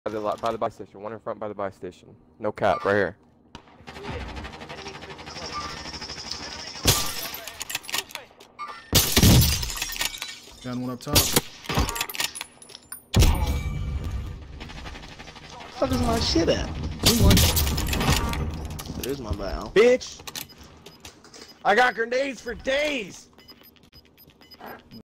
By the buy station. One in front by the buy station. No cap, right here. Got one up top. Where the fuck is my shit at? 2-1. There's my bow. Bitch! I got grenades for days!